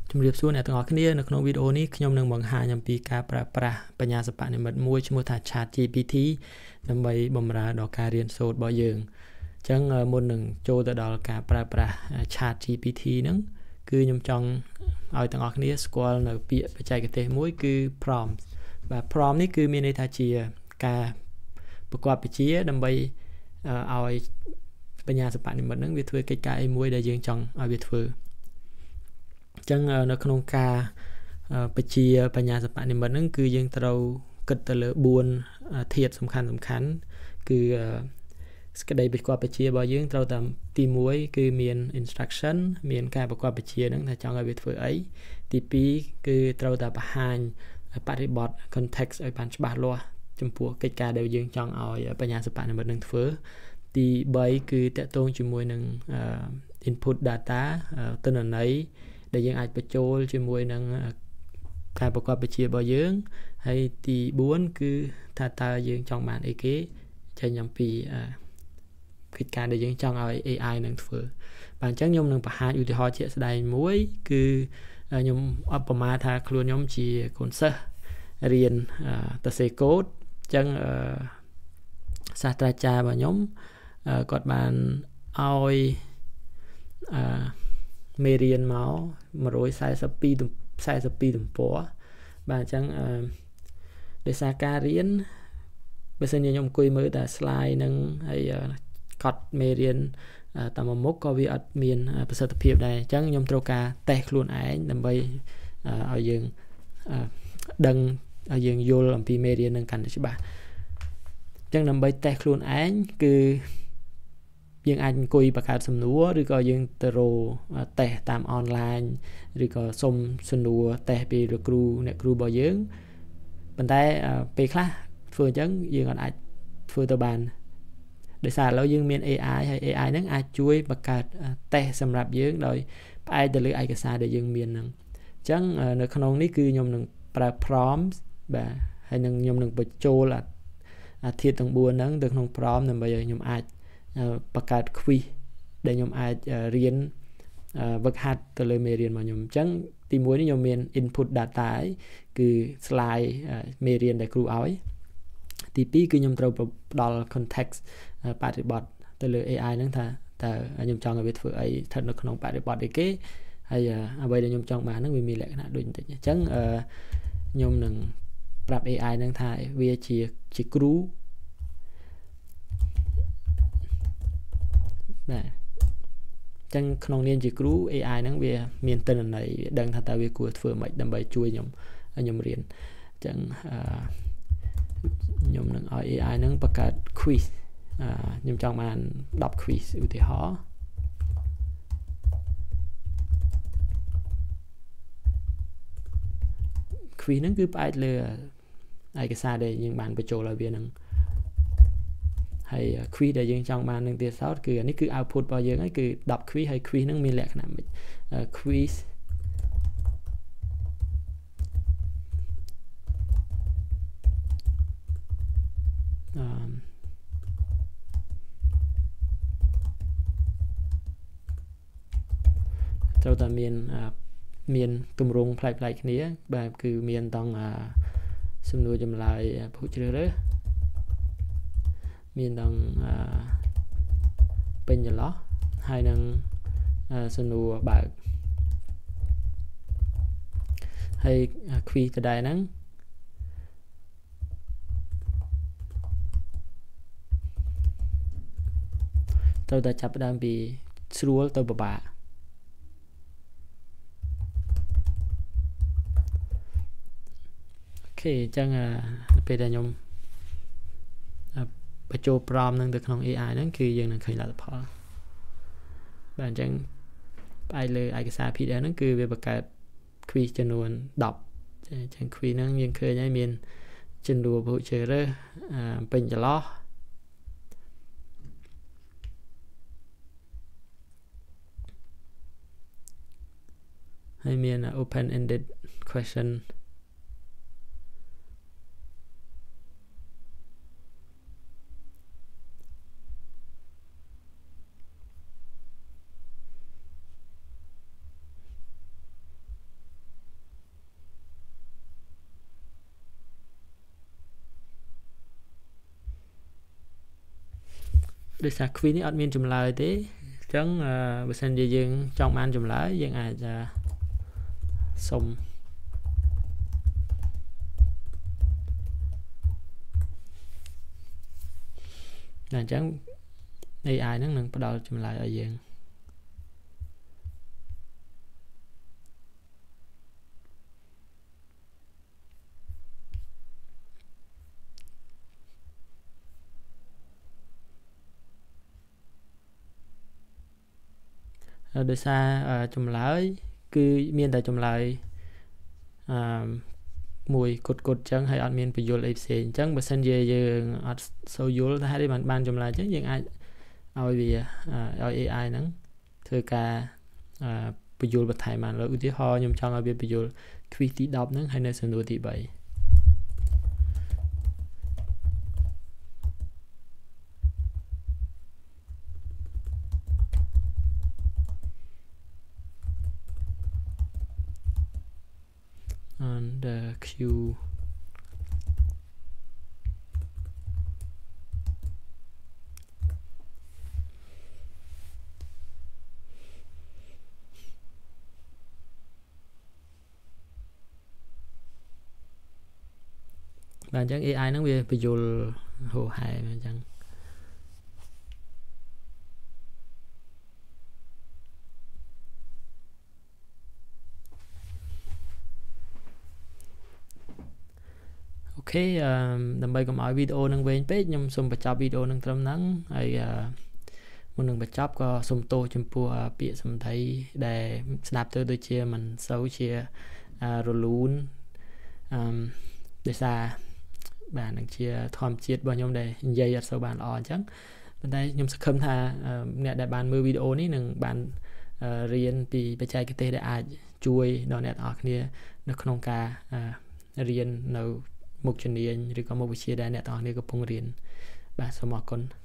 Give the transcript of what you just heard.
ជំរាបសួរអ្នកទាំងអស់គ្នានៅក្នុងវីដេអូនេះខ្ញុំនឹងបង្ហាញអំពីការប្រើប្រាស់បញ្ញាសិប្បនិម្មិតមួយឈ្មោះថា ChatGPT ដើម្បីបម្រើដល់ការរៀនសូត្ររបស់យើងអញ្ចឹងមុននឹងចូលទៅដល់ការប្រើប្រាស់ ChatGPT ហ្នឹងគឺខ្ញុំចង់ឲ្យទាំងអស់គ្នាស្គាល់នៅពាក្យបច្ចេកទេសមួយគឺ prompt បាទ prompt នេះគឺមានន័យថាជាការប្រកបវិជ្ជាដើម្បីឲ្យបញ្ញាសិប្បនិម្មិតហ្នឹងវាធ្វើកិច្ចការអីមួយដែលយើងចង់ឲ្យវាធ្វើអញ្ចឹងនៅក្នុងការបញ្ជាបញ្ញាសិប្បនិម្មិតហ្នឹងគឺយើងត្រូវគិតទៅលើ4ធាតុសំខាន់គឺសេចក្តីប្រកបវិជ្ជារបស់យើងត្រូវតែទី1គឺមាន instruction មានការប្រកបវិជ្ជាហ្នឹងថាចង់ឲ្យវាធ្វើអីទី2គឺត្រូវតែបង្ហាញបរិបទ context ឲ្យបានច្បាស់លាស់ចំពោះកិច្ចការដែលយើងចង់ឲ្យបញ្ញាសិប្បនិម្មិតហ្នឹងធ្វើទី3គឺតកតងជាមួយនឹងinput data ទិន្នន័យដែលយើងអាចបញ្ចូលជាមួយនឹងការប្រកបវិជ្ជារបស់យើងហើយទី4គឺថាតើយើងចង់បានអីគេចេញអំពីកិច្ចការដែលយើងចង់ឲ្យ AI នឹងធ្វើបាទអញ្ចឹងខ្ញុំនឹងបង្ហាញឧទាហរណ៍ជាក់ស្ដែងមួយគឺខ្ញុំឧបមាថាខ្លួនខ្ញុំជាកូនសិស្សរៀនសរសេរកូដអញ្ចឹងសាស្ត្រាចារ្យរបស់ខ្ញុំគាត់បានឲ្យមេរៀនមក142ទំព័របាទអញ្ចឹងដោយសារការរៀនបើសិនជាខ្ញុំអង្គុយមើលតែ slide នឹងហើយកត់មេរៀនតាមមុខក៏វាអត់មានប្រសិទ្ធភាពដែរអញ្ចឹងខ្ញុំត្រូវការតេស្តខ្លួនឯងដើម្បីឲ្យយើងដឹងឲ្យយើងយល់អំពីមេរៀននឹងកាន់តែច្បាស់អញ្ចឹងដើម្បីតេស្តខ្លួនឯងគឺយើងអាចអង្គុយបង្កើតសំណួរឬក៏យើងទៅរកតេស្តតាមអនឡាញឬក៏សុំសំណួរតេស្តពីអ្នកគ្រូរបស់យើងប៉ុន្តែពេលខ្លះធ្វើអញ្ចឹងយើងអាចធ្វើទៅបានដោយសារឥឡូវយើងមាន AI ហើយ AI ហ្នឹងអាចជួយបង្កើតតេស្តសម្រាប់យើងដោយផ្អែកទៅលើឯកសារដែលយើងមានហ្នឹងអញ្ចឹងនៅក្នុងនេះគឺខ្ញុំនឹងប្រើ prompt បាទហើយនឹងខ្ញុំនឹងបញ្ចូលធាតុទាំង4ហ្នឹងទៅក្នុង prompt ដើម្បីឲ្យខ្ញុំអាចបង្កើត quiz ដែលខ្ញុំអាចរៀនវឹកហាត់ទៅលើមេរៀនរបស់ខ្ញុំអញ្ចឹងទី1នេះខ្ញុំមាន input data គឺ slide មេរៀនដែលគ្រូឲ្យទី2គឺខ្ញុំត្រូវផ្ដល់ context បរិបទទៅលើ AI ហ្នឹងថាតើខ្ញុំចង់ឲ្យវាធ្វើអីស្ថិតនៅក្នុងបរិបទអីគេហើយអ្វីដែលខ្ញុំចង់បានហ្នឹងវាមានលក្ខណៈដូចបន្តិចអញ្ចឹងខ្ញុំនឹងប្រាប់ AI ហ្នឹងថាវាជាគ្រូបាទអញ្ចឹងក្នុងនាមជាគ្រូ AI ហ្នឹងវាមានទិន្នន័យវាដឹងថាតើវាគួរធ្វើម៉េចដើម្បីជួយខ្ញុំរៀនអញ្ចឹងខ្ញុំនឹងឲ្យ AI ហ្នឹងបង្កើត quiz ខ្ញុំចង់បាន10 quiz ឧទាហរណ៍quiz ហ្នឹងគឺផ្អែកលើឯកសារដែលយើងបានបញ្ចូលឲ្យវាហ្នឹងហើយ quiz ដែលយើងចង់បាននឹងទៀតសោតគឺអានេះគឺ output របស់យើងហើយគឺ10 quiz ហើយ quiz ហ្នឹងមានលក្ខណៈម៉េច quizត្រូវតែមានទម្រង់ប្លែកៗគ្នាបាទគឺមានទាំងសំណួរចម្លើយពហុជ្រើសរើសមានទាំងពេញចន្លោះហើយនឹងសំណួរបើកហើយ quiz ដដែលហ្នឹងត្រូវតែចាប់ផ្ដើមពីស្រួលទៅពិបាកអូខេអញ្ចឹងពេលដែលខ្ញុំបញ្ចូល prompt ហ្នឹងទៅក្នុង AI ហ្នឹងគឺយើងនឹងឃើញលទ្ធផលបាទអញ្ចឹងផ្អែកលើឯកសារ PDF ហ្នឹងគឺវាបង្កើត quiz ចំនួន10អញ្ចឹង quiz ហ្នឹងយើងឃើញហើយមានចំនួនពហុជ្រើសរើសពេញចន្លោះហើយមាន open ended question ដោយសារ quiz នេះអត់មានចម្លើយទេអញ្ចឹងបើសិនជាយើងចង់បានចម្លើយយើងអាចសុំអញ្ចឹង AI ហ្នឹងនឹងផ្ដល់ចម្លើយឲ្យយើងដោយសារចម្លើយគឺមានតែចម្លើយមួយគត់ៗអញ្ចឹងហើយអត់មានបញ្យលអីផ្សេងអញ្ចឹងបើសិនជាយើងអត់សូវយល់ថាហេតុអីបានចម្លើយអញ្ចឹងយើងអាចឲ្យវាឲ្យ AI ហ្នឹងធ្វើការបញ្យលបន្ថែមបានឧទាហរណ៍ខ្ញុំចង់ឲ្យវាបញ្យល quiz ទី10ហ្នឹងហើយនៅសំណួរទី3under Q បាទអញ្ចឹង AI ហ្នឹងវាបញ្យលហោហែអញ្ចឹងអូខេដើម្បីកុំឲ្យវីដេអូនឹងវែងពេកខ្ញុំសូមបញ្ចប់វីដេអូនឹងត្រឹមហ្នឹងហើយមុននឹងបញ្ចប់ក៏សូមទោសចំពោះពាក្យសម្ដីដែលស្ដាប់ទៅដូចជាមិនសូវជារលូនដោយសារបាទនឹងជាធម្មជាតិរបស់ខ្ញុំដែលនិយាយអត់សូវបានល្អអញ្ចឹងប៉ុន្តែខ្ញុំសង្ឃឹមថាអ្នកដែលបានមើលវីដេអូនេះនឹងបានរៀនពីបច្ចេកទេសដែលអាចជួយដល់អ្នកទាំងអស់គ្នានៅក្នុងការរៀននៅមុខជំនាញឬក៏មុខវិជ្ជាដែលអ្នកទាំងអស់គ្នាកំពុងរៀនបាទសូមអរគុណ